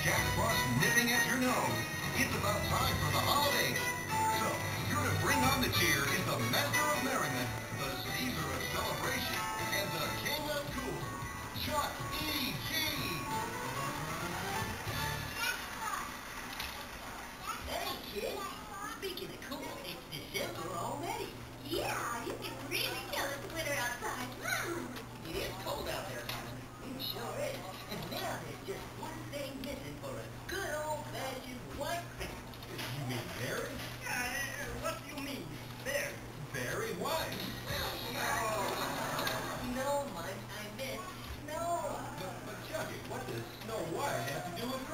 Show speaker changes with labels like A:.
A: Jack Frost nipping at your nose. It's about time for the holidays. So, here to bring on the cheer is the master of merriment, the Caesar of celebration, and the king of cool, Chuck E. Cheese.
B: Hey, kid. Speaking of cool, it's December already.
C: Yeah, you can really tell it's winter outside.
B: It is cold out there, Helen. It sure is. And now there's just one thing missing for a good old-fashioned white Christmas.
A: You mean berry?
B: What do you mean, berry?
A: Berry wine?
B: No, Munch, I meant snow.
A: But Chucky, what does Snow White have to do with